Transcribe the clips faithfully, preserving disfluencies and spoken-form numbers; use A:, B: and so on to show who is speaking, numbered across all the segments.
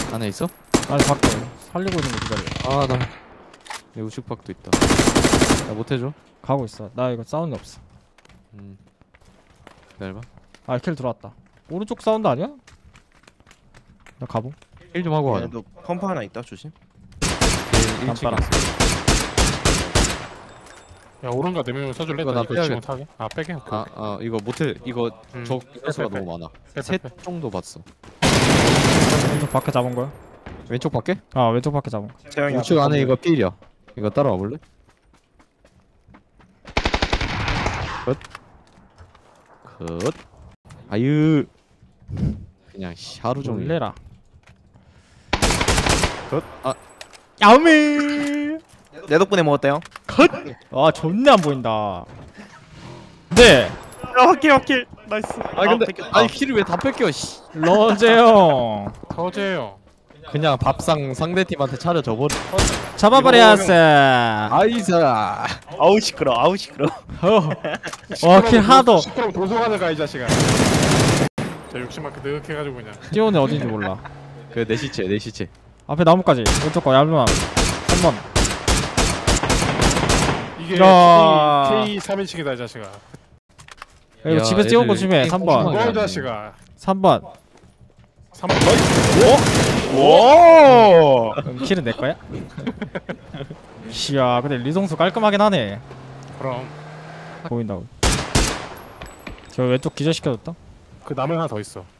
A: 안에 있어?
B: 아니 밖에 살리고 있는 거 기다려.
A: 아나 내 우측박도 있다. 나 못해줘?
B: 가고 있어. 나 이거 사운드 없어.
A: 음 기다려봐.
B: 아 킬 들어왔다. 오른쪽 사운드 아니야? 나 가보.
A: 힐 좀 하고 가자.
C: 얘도 펌프 하나 있다 조심.
A: 일 층에
B: 깜빡아.
A: 있어.
D: 야 오른가 내면 써줄래?
A: 이거 나
D: 이거
A: 빼야겠다.
D: 지금 타게? 아 빼게? 오케이.
A: 아, 아 이거 모텔 이거
D: 음.
A: 적 수가
D: 빼, 빼,
A: 너무 많아.
D: 빼,
A: 셋
D: 빼, 빼.
A: 정도 봤어.
B: 왼쪽 밖에 잡은 거야?
A: 왼쪽 밖에?
B: 아 왼쪽 밖에 잡은 거.
C: 재영이
A: 우측 안에 이거 필이야. 이거 따라와 볼래? 컷. 컷. 아유. 그냥 씨, 하루 종일.
B: 놀래라.
A: 컷. 아
B: 야미.
C: 내 덕분에 먹었다 형.
B: 아 존나 안 보인다. 네.
C: 야 확킬 확킬 나이스.
A: 아 근데
C: 뺏겼다.
A: 아니 킬을 왜 다 뺏겨? 씨.
B: 러제 형.
D: 터제요.
A: 그냥 밥상 상대 팀한테 차려 줘버려.
B: 잡아버렸어.
A: 아이사.
C: 아우 시끄러 아우 시끄러.
B: 와킬 하도.
D: 시끄러워 도서관을 가 이 자식아. 저 욕심만 그득 해가지고 그냥.
B: 뛰어오네 어딘지 몰라.
A: 그 내 시체 내 시체.
B: 앞에 나무까지. 왼쪽 거 얇은 한번.
D: 이게
B: 야.
D: K 삼 인칭이다 이 자식아.
B: 이거
A: 야,
B: 집에서 찍은 거
A: 애들
B: 조심해.
A: 게임
B: 삼 번.
A: 꼼꼼하게
D: 뭐이 자식아.
B: 삼 번.
D: 삼 번.
C: 오.
B: 그럼 킬은 내 거야? 이야 근데 리송수 깔끔하긴 하네.
D: 그럼
B: 보인다고. 저 왼쪽 기절시켜줬다.
D: 그 남은 하나 더 있어.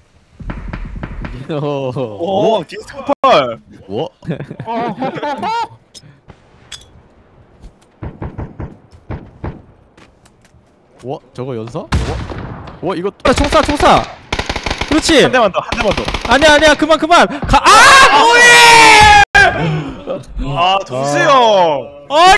C: 오 디스코팔.
A: 뭐? 와 저거 연사? 와, 와 이거
B: 아, 총사 총사. 그렇지.
C: 한 대만 더 한 대만 더.
B: 아니야 아니야 그만 그만. 가. 아 뭐해?
C: 아 도수 형.
B: 아